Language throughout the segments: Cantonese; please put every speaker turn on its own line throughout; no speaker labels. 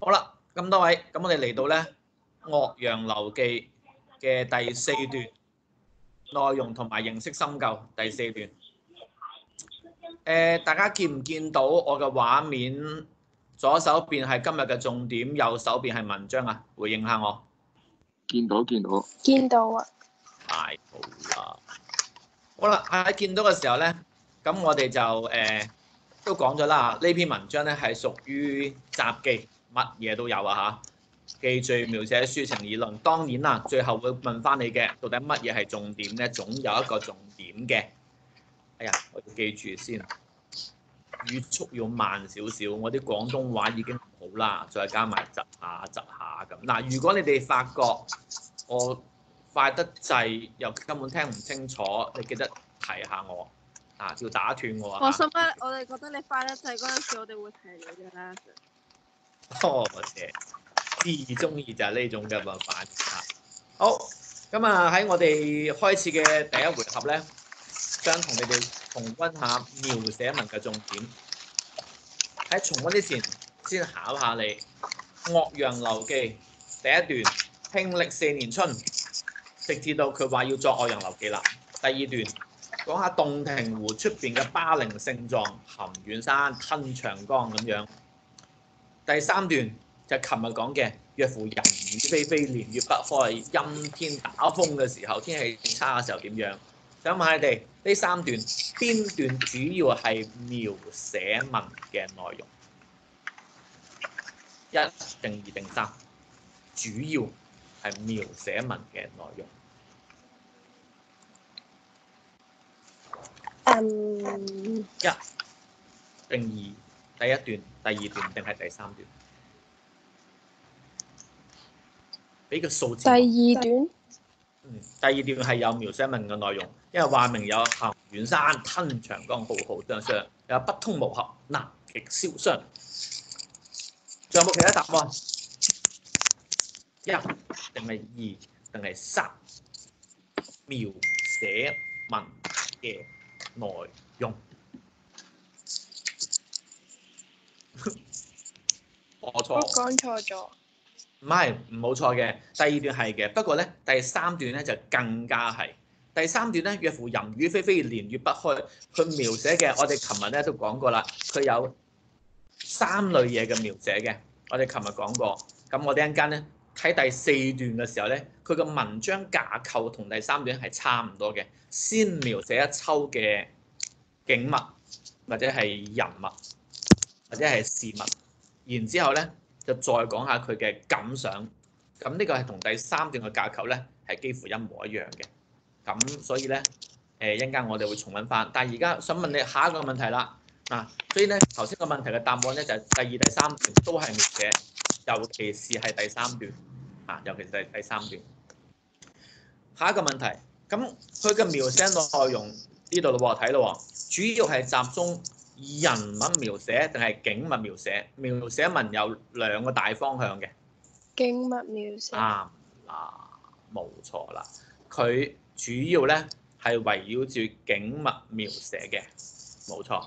好啦，咁多位，咁我哋嚟到咧《岳陽樓記》嘅第4段內容同埋形式深究第4段。大家見唔見到我嘅畫面？左手邊係今日嘅重點，右手邊係文章啊！回應下我。
見到啊！
太好啦！好啦，喺見到嘅時候咧，咁我哋就都講咗啦。呢篇文章咧係屬於雜記，乜嘢都有啊嚇。記敘描寫抒情議論，當然啦，最後會問翻你嘅，到底乜嘢係重點咧？總有一個重點嘅。哎呀，我要記住先。語速要慢少少，我啲廣東話已經唔好啦，再加埋窒下咁。嗱，如果你哋發覺我快得滯，又根本聽唔清楚，你記得提下我啊，要打斷我啊。
放心啦，我哋覺得你快得滯嗰陣時，我哋會提你嘅啦。
多謝，至中意就係呢種嘅辦法。好，咁啊喺我哋開始嘅第一回合咧，想同你哋重溫下描寫文嘅重點。喺重溫之前，先考下你《岳陽樓記》第一段，慶曆4年春，直至到佢話要作《岳陽樓記》啦。第二段講下洞庭湖出邊嘅巴陵勝狀，含遠山吞長江咁樣。第三段就係琴日講嘅，若乎人雨霏霏，連月不開，陰天打風嘅時候，天氣差嘅時候點樣？想問下你哋呢3段邊段主要係描寫文嘅內容？1定2定3，主要係描寫文嘅內容。1定2，第一段、第二段定係第3段？俾個數字。
第二段。
第二段係有描寫文嘅內容，因為話明有含遠山吞長江，浩浩湯湯，有不通無合，南極瀟湘。仲有冇其他答案？1定係2定係3？描寫文嘅內容。我錯。
我講錯咗。
唔係，唔冇錯嘅。第二段係嘅，不過咧第3段咧就更加係。第3段咧，若乎淫雨霏霏，連月不開，佢描寫嘅我哋琴日咧都講過啦，佢有3類嘢嘅描寫嘅。我哋琴日講過，咁我哋一陣間咧睇第4段嘅時候咧，佢嘅文章架構同第3段係差唔多嘅。先描寫一抽嘅景物，或者係人物，或者係事物，然之後咧，就再講下佢嘅感想，咁呢個係同第3段嘅架構咧係幾乎一模一樣嘅，咁所以咧一陣間我哋會重溫翻，但係而家想問你下一個問題啦，所以咧頭先個問題嘅答案咧就係第2、第3段都係描寫，尤其是係第3段，尤其是係第3段。下一個問題，咁佢嘅描寫內容呢度咯喎，睇咯喎，主要係集中人物描寫定係景物描寫？描寫文有2個大方向嘅。
景物描寫。
嗱，冇錯啦。佢主要咧係圍繞住景物描寫嘅，冇錯。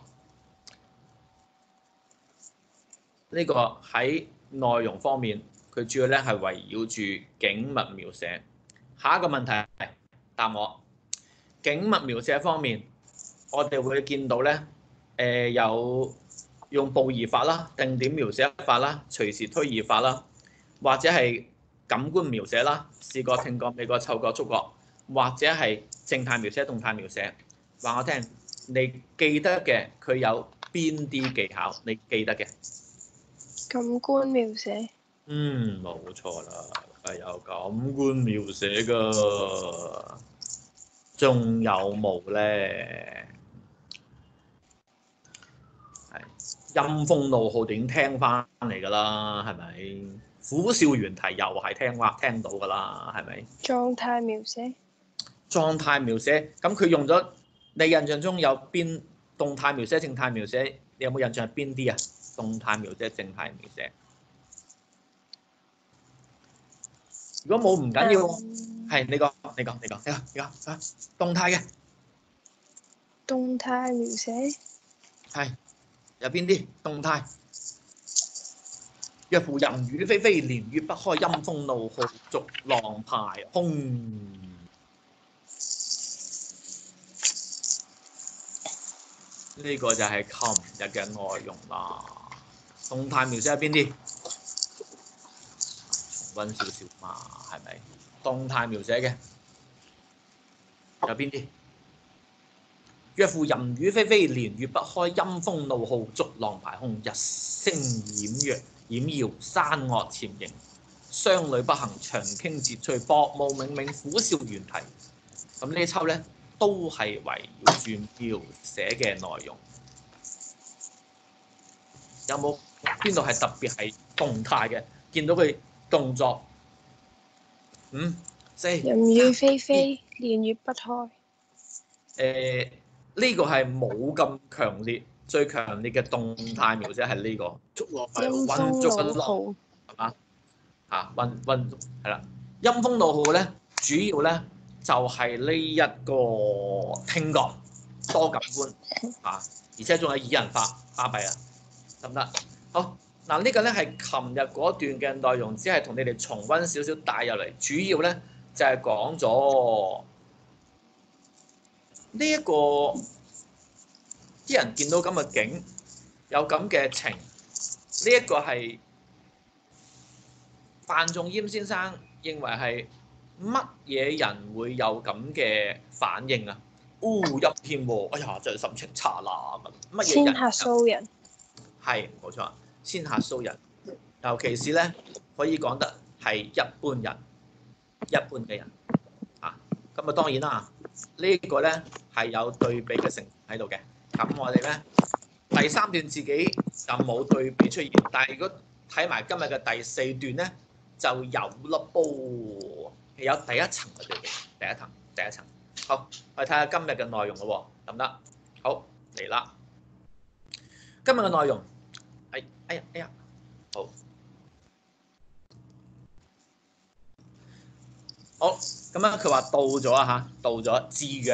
呢個喺內容方面，佢主要咧係圍繞住景物描寫。下一個問題，答我。景物描寫方面，我哋會見到咧。有用步移法啦、定點描寫法啦、隨時推移法啦，或者係感官描寫啦、視覺、聽覺、味覺、嗅覺、觸覺，或者係靜態描寫、動態描寫。話我聽，你記得嘅佢有邊啲技巧？你記得嘅？
感官描寫。
冇錯啦，係有感官描寫㗎。仲有冇咧？陰風怒號已經聽翻嚟㗎啦，係咪？苦笑猿啼又係聽到㗎啦，係咪？
狀態描寫。
狀態描寫，咁佢用咗你印象中有邊動態描寫、靜態描寫？你有冇印象係邊啲啊？動態描寫、靜態描寫。如果冇唔緊要，係你講。動態嘅。
動態描寫。
係。有邊啲動態？ 若夫淫雨霏霏，連月不開，陰風怒號，逐浪排空。呢個就係琴日嘅內容啦。動態描寫喺邊啲？重溫少少嘛，係咪？動態描寫嘅有邊啲？若夫淫雨霏霏，連月不開，陰風怒號，逐浪排空。日星掩耀，山嶽潛形，商旅不行，長傾節吹，薄霧冥冥，虎嘯猿啼。咁呢抽咧都係圍繞住描寫嘅內容。有冇邊度係特別係動態嘅？見到佢動作，5、4。
淫雨霏霏，連月不開。
呢個係冇咁強烈，最強烈嘅動態描寫係呢個。
陰風怒號
係嘛？溫係啦。陰風怒號咧，主要咧就係呢一個聽覺多感官啊，而且仲係擬人化巴閉啊！得唔得？好嗱，呢個咧係琴日嗰段嘅內容，只係同你哋重溫少少帶入嚟。主要咧就係講咗呢一個啲人見到咁嘅景，有咁嘅情。呢一個係范仲淹先生認為係乜嘢人會有咁嘅反應啊？一片喎，哎呀，真係心情差啦咁。乜嘢人？
天下騷人。係
冇錯，天下騷人，尤其是咧可以講得係一般人，一般嘅人啊。咁啊當然啦，呢個咧係有對比嘅成分喺度嘅。咁我哋咧第三段自己就冇對比出現，但係如果睇埋今日嘅第四段咧，就有咯噃，有第一層嘅對比，第一層。好，我哋睇下今日嘅內容咯喎，得唔得？好，嚟啦，今日嘅內容。哎呀，好，咁樣佢話到咗啊嚇，到咗。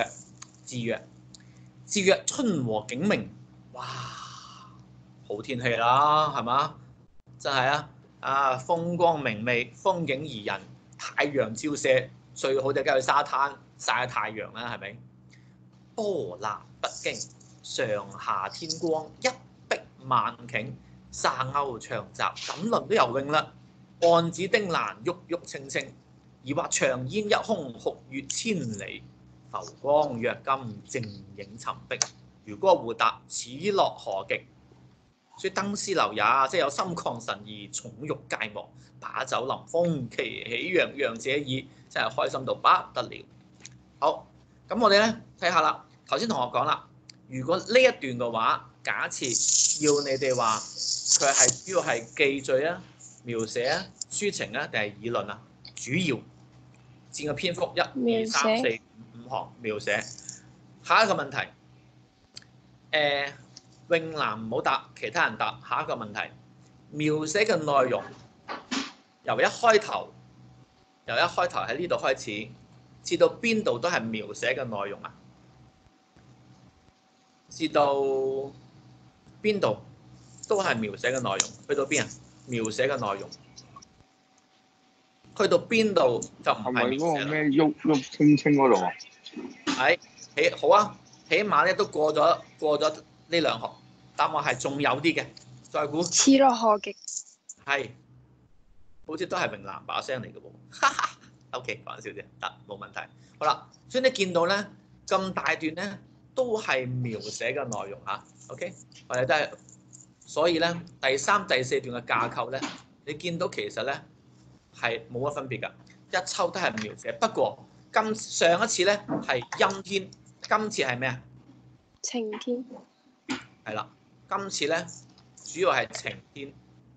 至曰春和景明，哇，好天氣啦，係嘛？真係風光明媚，風景宜人，太陽照射，最好就梗係去沙灘曬下太陽啦，係咪？波瀾不驚，上下天光，一碧萬頃。沙鷗長雜，咁輪都游泳啦。岸芷汀蘭，鬱鬱青青。疑惑長煙一空，酷月千里。浮光躍金，靜影沉璧。如歌互答，此樂何極？所以登斯樓也，即係有心曠神怡，寵辱皆忘，把酒臨風，其喜洋洋者矣。真係開心到不得了。好，咁我哋咧睇下啦。頭先同學講啦，如果呢一段嘅話，假設要你哋話。佢係主要係記敘啊、描寫啊、抒情啊，定係議論啊？主要佔個篇幅1、2、3、4、5行描寫。下一個問題，詠蘭唔好答，其他人答。下一個問題，描寫嘅內容由一開頭喺呢度開始，至到邊度都係描寫嘅內容啊？至到邊度？都係描寫嘅內容，去到邊啊？描寫嘅內容，去到邊度就唔係描寫啦。係咪嗰個咩鬱鬱青青嗰度啊？係，好啊，起碼咧都過咗呢兩行，答案係仲有啲嘅，再估。此樂何極？係，好似都係詠蘭把聲嚟嘅喎。哈哈 ，OK，講笑啫，得冇問題。好啦，所以你見到咧咁大段咧都係描寫嘅內容嚇。OK， 我哋都係。所以咧，第3、第4段嘅架構咧，你見到其實咧係冇乜分別㗎，一抽都係描寫。不過上一次咧係陰天，今次係咩啊？晴天。係啦，今次咧主要係晴天。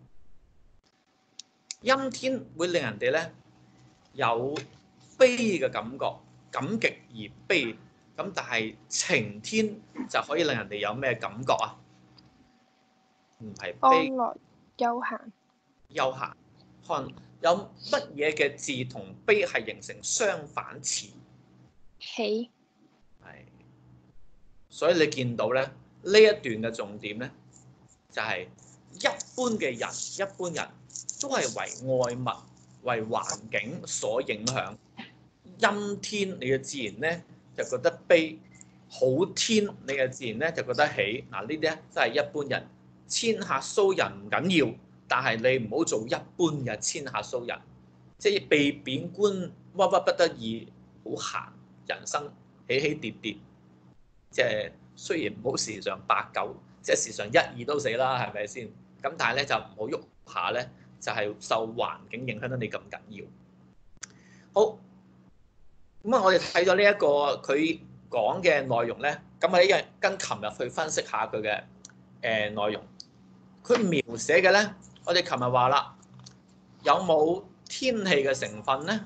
陰天會令人哋咧有悲嘅感覺，感極而悲。咁但係晴天就可以令人哋有咩感覺啊？唔係悲，安樂休閒。看有乜嘢嘅字同悲係形成相反詞？喜。係。所以你見到咧呢一段嘅重點咧，就係一般嘅人，一般人都係為外物、為環境所影響。陰天你嘅自然咧就覺得悲，好天你嘅自然咧就覺得喜。嗱，呢啲咧真係一般人遷客騷人唔緊要，但係你唔好做一般嘅遷客騷人，即係被貶官屈屈不得已，好閒人生起起跌跌，即係雖然唔好時常八九，即係時常一二都死啦，係咪先？咁但係咧就唔好喐下咧，就係受環境影響得你咁緊要。好。咁啊，我哋睇咗呢一個佢講嘅內容咧，咁我一樣跟琴日去分析下佢嘅內容。佢描寫嘅咧，我哋琴日話啦，有冇天氣嘅成分咧？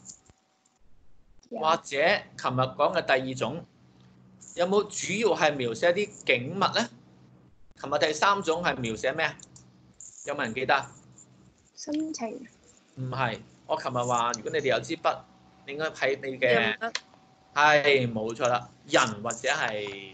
或者琴日講嘅第二種，有冇主要係描寫一啲景物咧？琴日第三種係描寫咩啊？有冇人記得？
心情。
唔係，我琴日話，如果你哋有支筆。應該喺你嘅係冇錯啦，人或者係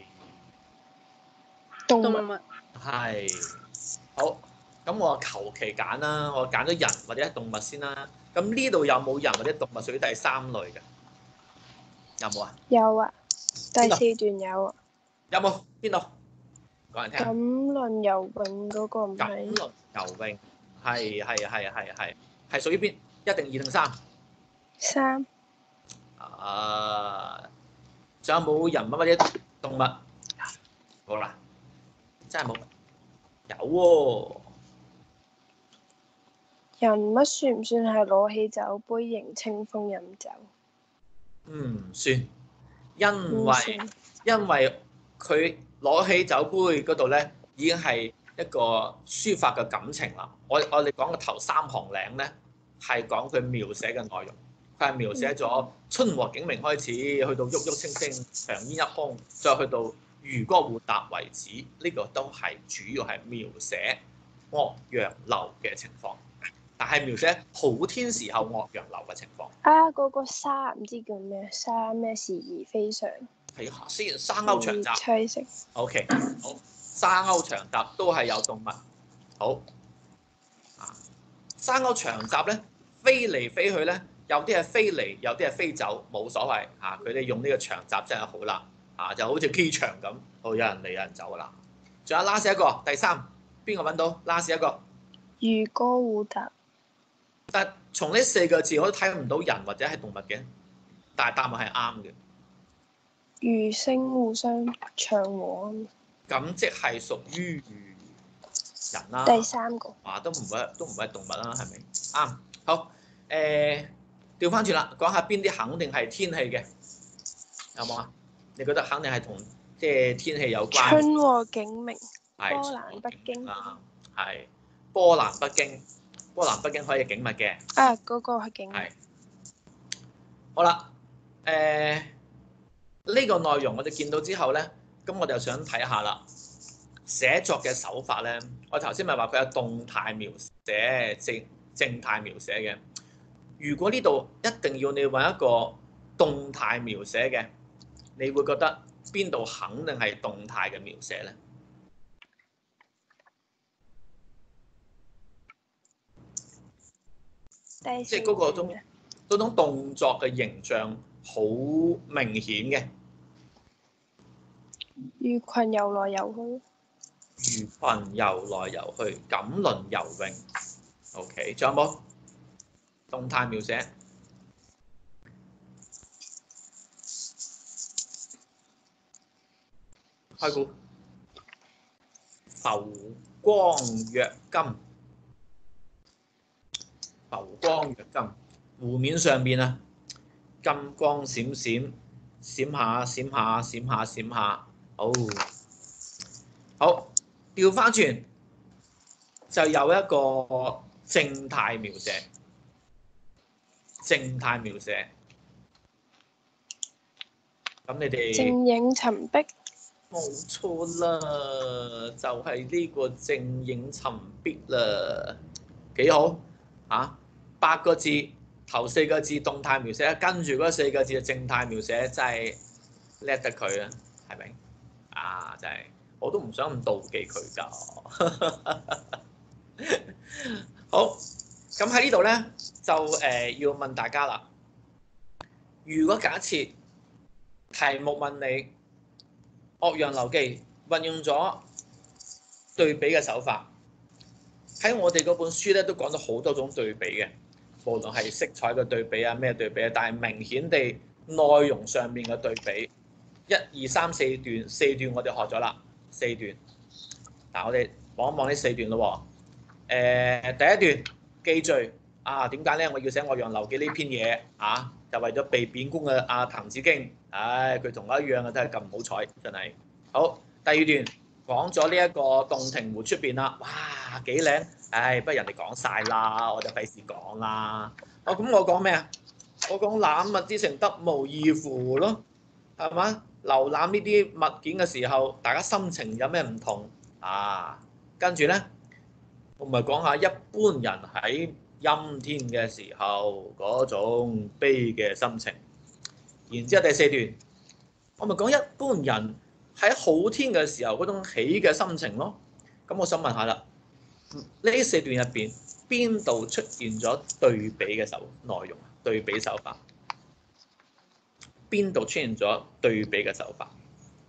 動物。
係好，咁我求其揀啦，我揀咗人或者動物先啦。咁呢度有冇人或者動物屬於第三類嘅？有冇啊？
有啊，第四段有啊。
有冇？邊度？講嚟聽。
錦麟游泳嗰個唔係。
錦麟游泳係屬於邊？一定二定三？
三。
仲有冇人物或者動物？好啦，真係冇。有喎。
人物算唔算係攞起酒杯迎清風飲酒？
唔算，因為佢攞起酒杯嗰度咧，已經係一個抒發嘅感情啦。我哋講嘅頭三行領咧，係講佢描寫嘅內容。佢係描寫咗春和景明開始，去到鬱鬱青青，長煙一空，再去到漁歌互答為止。呢個都係主要係描寫岳陽樓嘅情況，但係描寫好天時候岳陽樓嘅情況。
嗰個沙唔知叫咩沙咩時而非常。係
啊，雖然沙鷗長雜。
棲息。
OK， 好，沙鷗長雜都係有動物。好啊，沙鷗長雜咧飛嚟飛去咧。有啲係飛嚟，有啲係飛走，冇所謂嚇。佢哋用呢個長雜真係好啦嚇，就好似機場咁，有人嚟有人走噶啦。仲有 last 一個，第三邊個揾到 last 一個？
漁歌互答。
但從呢四個字我都睇唔到人或者係動物嘅，但係答案係啱嘅。
魚聲互相唱和。咁
即係屬於人啦。
第三個。
都唔係動物啦，係咪？啱。好，調翻轉啦，講下邊啲肯定係天氣嘅，有冇啊？你覺得肯定係同即係天氣有關？
春和景明。
波
瀾北京。
係波瀾北京，波瀾北京可以景物嘅。
嗰個係景物。係。
好啦，呢個內容我哋見到之後咧，咁我哋就想睇下啦。寫作嘅手法咧，我頭先咪話佢有動態描寫、靜態描寫嘅。如果呢度一定要你揾一個動態描寫嘅，你會覺得邊度肯定係動態嘅描寫咧？即係嗰種動作嘅形象好明顯嘅。
魚群游來游去。
魚群游來游去，錦麟游泳。OK， 仲有冇？動態描寫，開估，浮光躍金，浮光躍金，湖面上邊啊，金光閃閃，閃下閃下閃下閃下，好，調翻轉就有一個靜態描寫。靜態描寫，咁你哋
靜影沉璧，
冇錯啦，就係呢個靜影沉璧啦，幾好啊！8個字，頭4個字動態描寫，跟住嗰4個字嘅靜態描寫，真係叻得佢啊，係咪？真係我都唔想咁妒忌佢㗎。好， 咁喺呢度咧就要問大家啦。如果假設題目問你《岳陽樓記》運用咗對比嘅手法，喺我哋嗰本書咧都講咗好多種對比嘅，無論係色彩嘅對比啊，咩對比啊，但係明顯地內容上面嘅對比，一二三四段，四段我哋學咗啦，四段。嗱，我哋望一望呢四段咯喎。第一段記敘啊，點解咧？我要寫《岳陽樓記》呢篇嘢啊，就為咗被貶官嘅阿滕子京，唉，佢同我一樣啊，都係咁唔好彩，真係。好，第二段講咗呢一個洞庭湖出邊啦，哇，幾靚！唉，不如人哋講晒啦，我就費事講啦。咁我講咩啊？我講覽物之情，得無異乎咯，係嘛？瀏覽呢啲物件嘅時候，大家心情有咩唔同啊？跟住咧，我咪講下一般人喺陰天嘅時候嗰種悲嘅心情。然之後第四段，我咪講一般人喺好天嘅時候嗰種喜嘅心情咯。咁我想問下啦，呢四段入邊邊度出現咗對比嘅內容啊？對比手法，邊度出現咗對比嘅手法？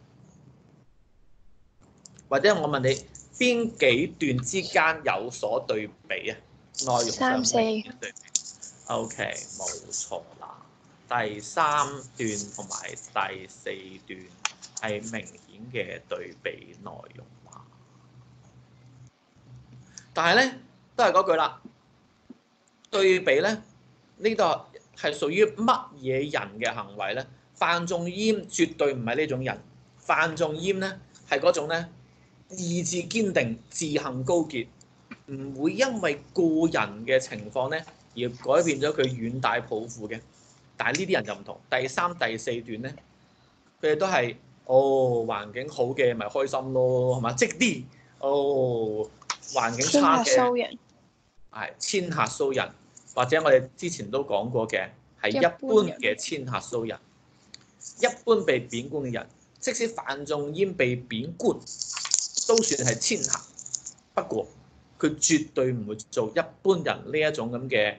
或者我問你，邊幾段之間有所對比啊？內容上面嘅對比。OK， 冇錯啦。第三段同埋第四段係明顯嘅對比內容啦。但係咧，都係嗰句啦，對比咧，呢度係屬於乜嘢人嘅行為咧？范仲淹絕對唔係呢種人。范仲淹咧係嗰種咧，意志堅定、志向高潔，唔會因為個人嘅情況咧而改變咗佢遠大抱負嘅。但係呢啲人就唔同。第三、第四段咧，佢哋都係環境好嘅咪開心咯，係嘛？積啲環境差嘅係遷客騷人，或者我哋之前都講過嘅係一般嘅遷客騷人。一般被貶官嘅人，即使范仲淹被貶官，都算係遷客。不過佢絕對唔會做一般人呢一種咁嘅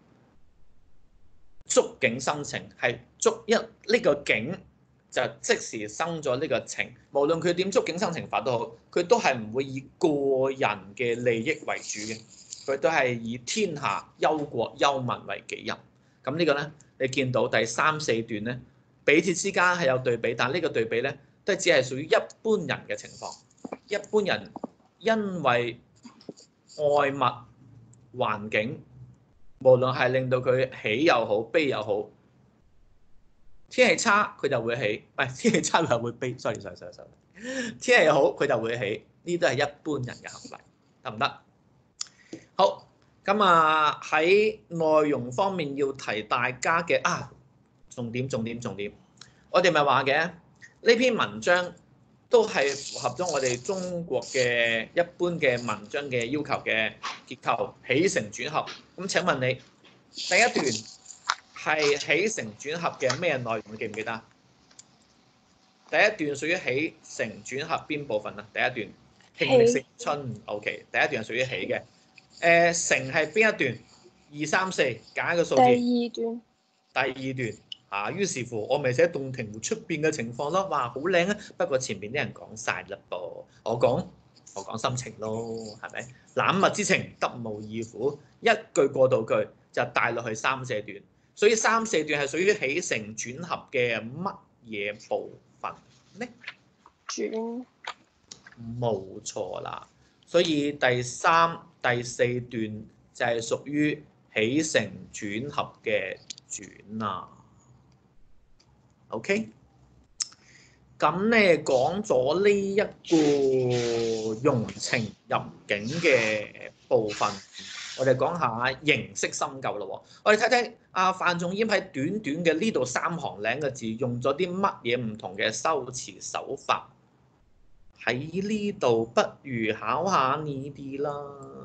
觸景生情，係呢個景就即時生咗呢個情。無論佢點觸景生情法都好，佢都係唔會以個人嘅利益為主嘅，佢都係以天下憂國憂民為己任。咁呢個咧，你見到第三四段咧，彼此之間係有對比，但係呢個對比咧，都只係屬於一般人嘅情況。一般人因為外物環境，無論係令到佢喜又好悲又好，天氣差佢就會喜，唔係天氣差佢就會悲。sorry，天氣好佢就會喜，呢啲都係一般人嘅行為，得唔得？好，咁啊喺內容方面要提大家嘅重點，我哋咪話嘅呢篇文章都係符合咗我哋中國嘅一般嘅文章嘅要求嘅結構，起承轉合。咁請問你第一段係起承轉合嘅咩內容？你記唔記得？第一段屬於起承轉合邊部分啊？第一段慶曆4春 ，OK， 第一段係屬於起嘅。承係邊一段？2、3、4，揀一個數字。第二段於是乎我咪寫洞庭湖出邊嘅情況咯。哇，好靚啊！不過前面啲人講晒啦噃，我講心情咯，係咪？覽物之情，得無異乎，一句過渡句就帶落去三四段。所以三四段係屬於起承轉合嘅乜嘢部分呢？
轉，
冇錯啦。所以第三、第四段就係屬於起承轉合嘅轉啊。OK，咁咧講咗呢一個用情入境嘅部分，我哋講下形式深究咯。我哋睇睇范仲淹喺短短嘅呢度3行零嘅字，用咗啲乜嘢唔同嘅修辭手法？喺呢度不如考下你哋啦。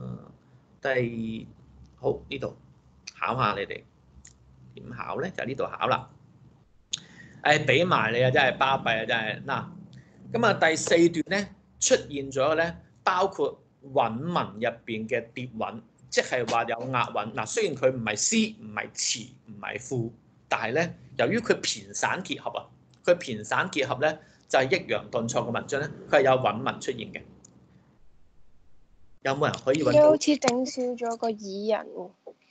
好，呢度考下你哋點考咧？就係呢度考啦。俾埋你啊！真係巴閉啊！真係嗱，咁啊第四段咧出現咗咧，包括韻文入邊嘅疊韻， 即係話有押韻。嗱，雖然佢唔係詩，唔係詞，唔係賦，但係咧，由於佢駢散結合啊，佢駢散結合咧就係抑揚頓挫嘅文章咧，佢係有韻文出現嘅。有冇人可以揾到？
你好似頂少咗個擬人喎。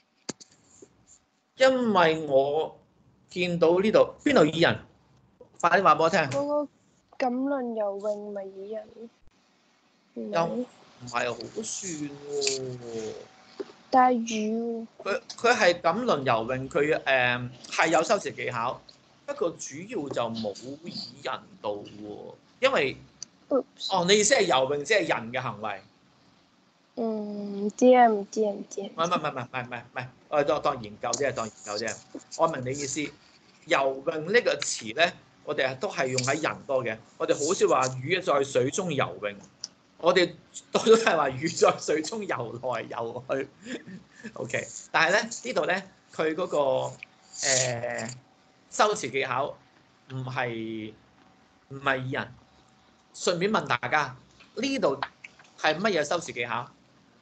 因為我見到呢度邊度擬人，快啲話俾我聽。
嗰個錦鱗游泳咪擬人？
又唔係好算喎。
但係魚
佢係錦鱗游泳，佢係有修辭技巧，不過主要就冇擬人度喎。因為你意思係游泳即係人嘅行為？
唔知啊，唔知。
唔係，我哋當研究啫。我明你意思。游泳呢個詞咧，我哋都係用喺人多嘅。我哋好少話魚在水中游泳，我哋多數都係話魚在水中游來游去。OK， 但係咧呢度咧，佢嗰個修辭技巧唔係擬人。順便問大家，呢度係乜嘢修辭技巧？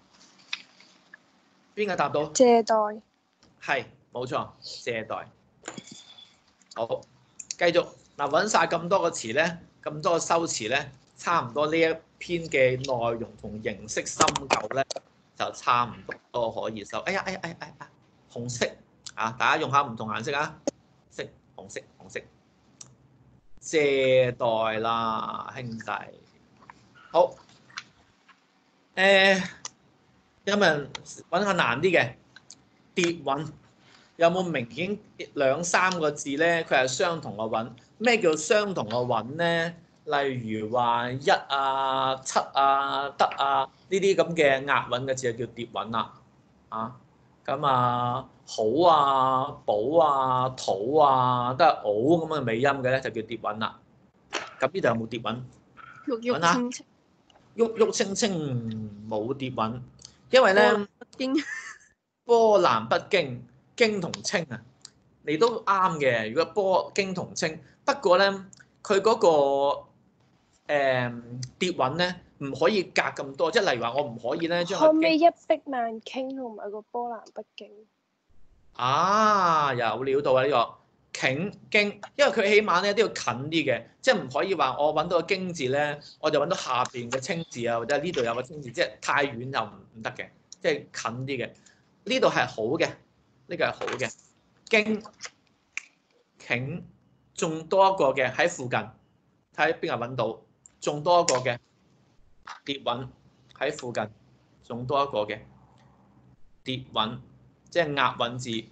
邊個答到？
借代。
係，冇錯，借代。好，繼續嗱，揾晒咁多個詞咧，咁多個修辭咧，差唔多呢一篇嘅內容同形式深究咧，就差唔多可以收。哎呀，紅色啊，大家用下唔同顏色啊，紅色，借代啦，兄弟。好，有冇人揾下難啲嘅？疊韻有冇明顯兩三個字咧？佢係相同嘅韻。咩叫相同嘅韻咧？例如話一啊、七啊、得啊呢啲咁嘅押韻嘅字就叫疊韻啦。咁好啊、寶啊、土啊，都係嘔咁嘅尾音嘅咧，就叫疊韻啦。咁呢度有冇疊韻？
鬱鬱青青。
鬱青青冇疊韻，因為咧波瀾不驚，驚同清啊，你都啱嘅。如果波驚同清，不過咧佢嗰個疊韻咧唔可以隔咁多，即係例如話我唔可以咧將佢。
可唔可以一碧萬傾同埋個波瀾不驚？
有料到啊呢個傾經，因為佢起碼咧都要近啲嘅，即係唔可以話我揾到個經字咧，我就揾到下邊嘅清字啊，或者呢度有個清字，即係太遠就唔得嘅，即係近啲嘅。呢度係好嘅，呢個係好嘅。經傾仲多一個嘅喺附近，睇邊個揾到，仲多一個嘅疊韻喺附近，仲多一個嘅疊韻，即係押韻字。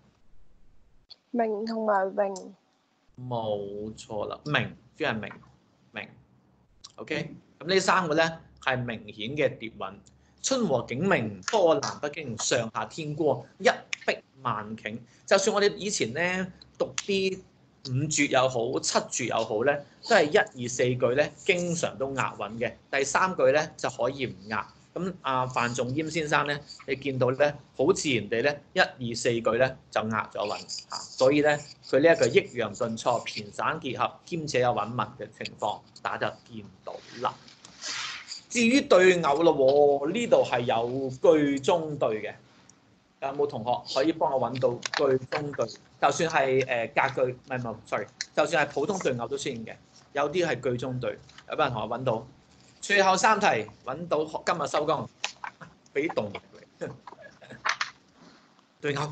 明同埋榮。
冇錯啦，明即係明。OK，咁呢三個咧係明顯嘅疊韻。春和景明，波瀾不驚，上下天歌，一碧萬頃。就算我哋以前咧讀啲五絕又好，七絕又好咧，都係一二四句咧，經常都押韻嘅。第三句咧就可以唔押。咁范仲淹先生咧，你見到咧好自然地咧，一二四句咧就押咗韻嚇，所以咧佢呢一句抑揚頓挫、駢散結合，兼且有韻文嘅情況，大家就見到啦。至於對偶咯，呢度係有句中對嘅，有冇同學可以幫我揾到句中對？就算係格句，唔係 sorry，就算係普通對偶都出現嘅，有啲係句中對，有冇人同我揾到？最後三題揾到，今日收工，俾啲動物嚟對偶。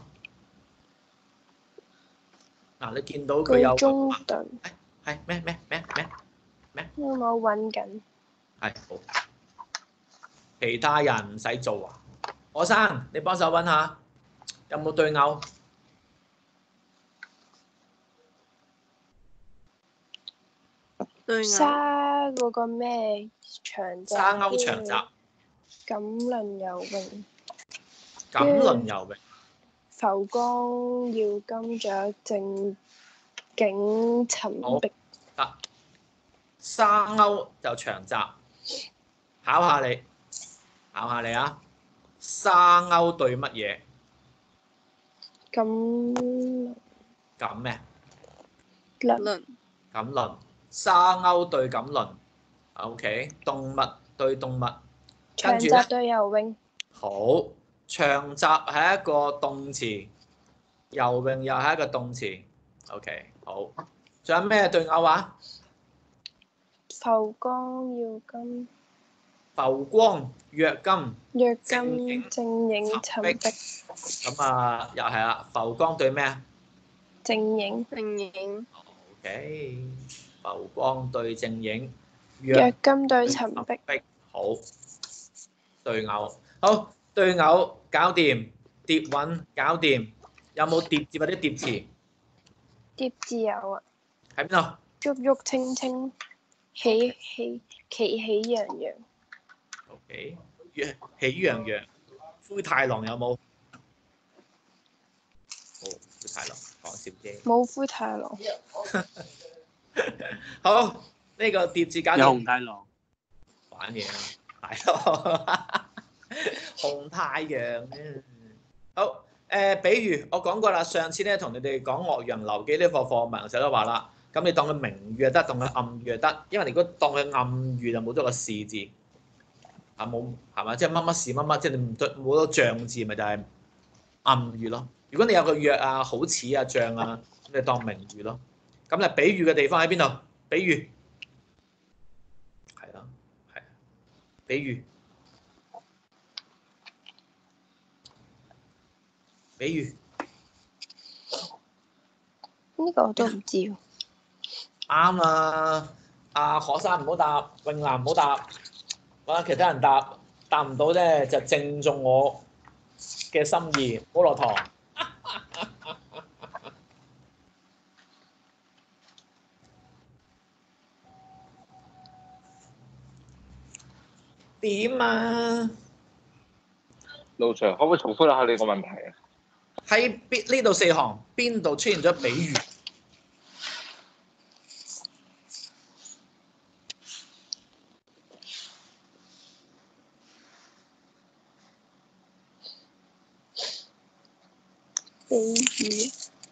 你見到佢有
句中對。
係咩？
因為我揾緊。
係好。其他人唔使做啊！何生，你幫手揾下，有冇對偶？
對偶。
沙嗰個咩長集？
沙鷗長集。
錦鱗游泳。
錦鱗游泳。
浮光耀金雀，靜景沉碧。
得。沙鷗就長集，考下你啊！沙鷗對乜嘢？錦咩？
鱗。
錦鱗。沙鷗對錦鱗。OK， 動物對動物。
長集對游泳。
好， 長習係一個動詞，游泳又係一個動詞。OK， 好。仲有咩對偶話？
浮光耀金。
浮光躍金。
躍金正影尋碧。
咁啊，又係啦。浮光對咩啊？
正影。
正影。
OK，浮光對正影。
躍金對尋碧。
好。對偶。好，對偶搞掂，疊韻搞掂。有冇疊字或者疊詞？
疊字有啊。
喺邊度？
鬱鬱青青，喜洋洋。
OK，喜洋洋。灰太狼有冇？哦，灰太狼講笑啫。
冇灰太狼。
好，呢個疊字搞掂。
有紅太狼。
玩嘢啊，大佬。紅太陽咧。好，比喻我講過啦，上次咧同你哋講《岳陽樓記》呢課課文嘅時候都話啦，咁你當佢明喻就得，當佢暗喻就得，因為你如果當佢暗喻就冇咗個是字，啊冇係嘛，即係乜乜是乜乜，即係你冇咗像字，咪就係暗喻咯。如果你有個若啊、好似啊、像啊，咁你當明喻咯。咁咧比喻嘅地方喺邊度？比喻係啦，係比喻。比喻
呢個我都唔知喎。
啱啊！阿何生唔好答，永南唔好答，揾其他人答，答唔到咧就正中我嘅心意，唔好落堂。點啊？
路 Sir 可唔可以重複一下你個問題啊？
喺呢度四行邊度出現咗比喻？
比喻。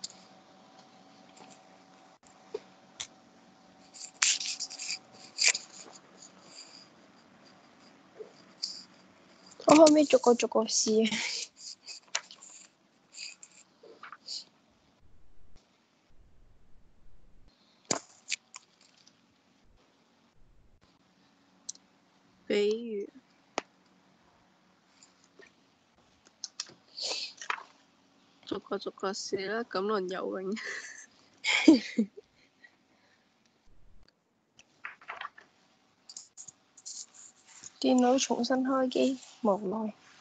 我可唔可以逐個試啊？
比喻。逐個試啦，咁輪游泳。
電腦重新開機，無奈。